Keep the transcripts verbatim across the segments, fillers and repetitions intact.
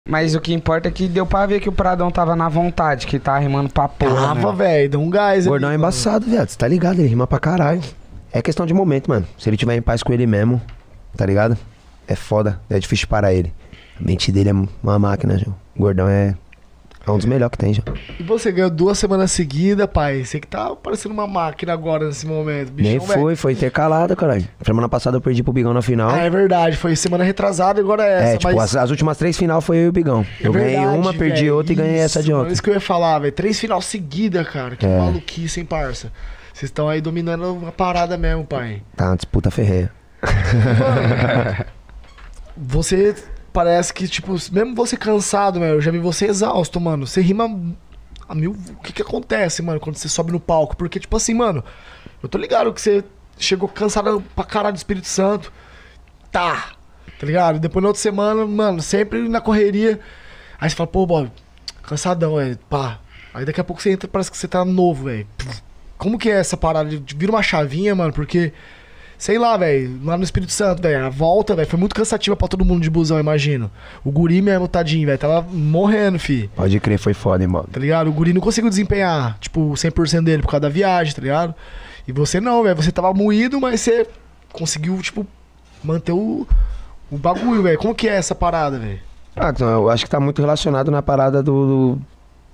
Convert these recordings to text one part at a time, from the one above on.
Mas o que importa é que deu pra ver que o Pradão tava na vontade, que tava rimando pra porra. Tava, velho, deu um gás. O Gordão ali, é embaçado, viado. Você tá ligado? Ele rima pra caralho. É questão de momento, mano. Se ele tiver em paz com ele mesmo, tá ligado? É foda. É difícil parar ele. A mente dele é uma máquina, João. O Gordão é... é um dos melhores que tem, já. E você ganhou duas semanas seguidas, pai. Você que tá parecendo uma máquina agora nesse momento. Bichão, Nem foi, véio. Foi intercalada, caralho. Semana passada eu perdi pro Bigão na final. Ah, é verdade. Foi semana retrasada e agora é essa. É, tipo, mas... as, as últimas três final foi eu e o Bigão. É eu verdade, ganhei uma, perdi véio. outra e ganhei essa de ontem. É isso que eu ia falar, velho. Três final seguida, cara. Que é. maluquice, hein, parça. Vocês estão aí dominando a parada mesmo, pai. Tá uma disputa ferreia. Mano, você... Parece que, tipo, mesmo você cansado, meu, eu já vi você exausto, mano. Você rima a mil... O que que acontece, mano, quando você sobe no palco? Porque, tipo assim, mano, eu tô ligado que você chegou cansado pra caralho do Espírito Santo. Tá, tá ligado? Depois na outra semana, mano, sempre na correria. Aí você fala, pô, Bob, cansadão, velho, pá. Aí daqui a pouco você entra, parece que você tá novo, velho. Como que é essa parada? Vira uma chavinha, mano, porque... Sei lá, velho, lá no Espírito Santo, velho, a volta, velho, foi muito cansativa pra todo mundo de busão, imagino. O guri mesmo, tadinho, velho, tava morrendo, fi. Pode crer, foi foda, hein, mano. Tá ligado? O guri não conseguiu desempenhar, tipo, cem por cento dele por causa da viagem, tá ligado? E você não, velho, você tava moído, mas você conseguiu, tipo, manter o, o bagulho, velho. Como que é essa parada, velho? Ah, eu acho que tá muito relacionado na parada do... do...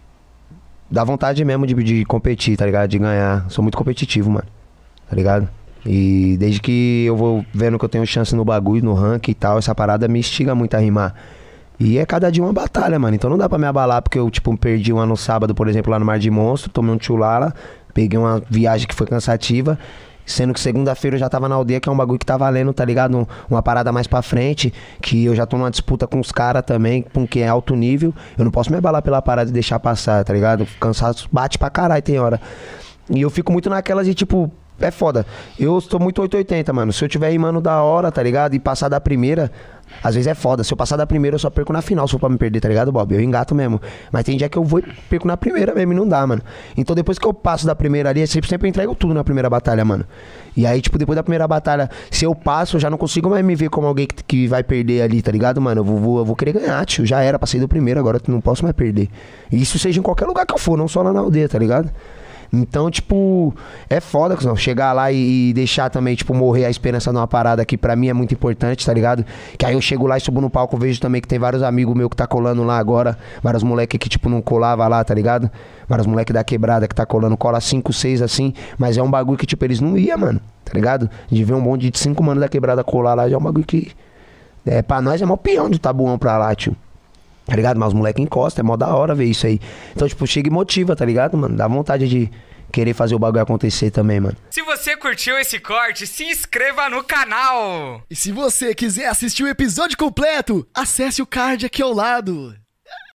da vontade mesmo de, de competir, tá ligado? De ganhar. Sou muito competitivo, mano, tá ligado? E desde que eu vou vendo que eu tenho chance no bagulho, no ranking e tal, essa parada me instiga muito a rimar. E é cada dia uma batalha, mano. Então não dá pra me abalar porque eu, tipo, perdi uma no sábado, por exemplo, lá no Mar de Monstro, tomei um tchulala, peguei uma viagem que foi cansativa, sendo que segunda-feira eu já tava na aldeia, que é um bagulho que tá valendo, tá ligado? Um, uma parada mais pra frente, que eu já tô numa disputa com os caras também, com quem é alto nível. Eu não posso me abalar pela parada e deixar passar, tá ligado? Cansaço bate pra caralho, tem hora. E eu fico muito naquela de, tipo... É foda. Eu estou muito oito oitenta, mano. Se eu tiver rimando da hora, tá ligado? E passar da primeira, às vezes é foda. Se eu passar da primeira, eu só perco na final, se for pra me perder, tá ligado, Bob? Eu engato mesmo. Mas tem dia que eu vou e perco na primeira mesmo e não dá, mano. Então depois que eu passo da primeira ali, eu sempre, sempre entrego tudo na primeira batalha, mano. E aí, tipo, depois da primeira batalha, se eu passo, eu já não consigo mais me ver como alguém que, que vai perder ali, tá ligado, mano? Eu vou, vou, eu vou querer ganhar, tio. Já era, passei do primeiro, agora eu não posso mais perder. E isso seja em qualquer lugar que eu for, não só lá na aldeia, tá ligado? Então, tipo, é foda, não, chegar lá e, e deixar também, tipo, morrer a esperança numa parada que pra mim é muito importante, tá ligado? Que aí eu chego lá e subo no palco, vejo também que tem vários amigos meus que tá colando lá agora, vários moleque que, tipo, não colava lá, tá ligado? Vários moleque da quebrada que tá colando, cola cinco, seis assim, mas é um bagulho que, tipo, eles não iam, mano, tá ligado? De ver um bonde de cinco manos da quebrada colar lá, já é um bagulho que, é, pra nós é mó peão de tabuão pra lá, tio. Tá ligado? Mas os moleques encostam, é mó da hora ver isso aí. Então, tipo, chega e motiva, tá ligado, mano? Dá vontade de querer fazer o bagulho acontecer também, mano. Se você curtiu esse corte, se inscreva no canal! E se você quiser assistir o episódio completo, acesse o card aqui ao lado.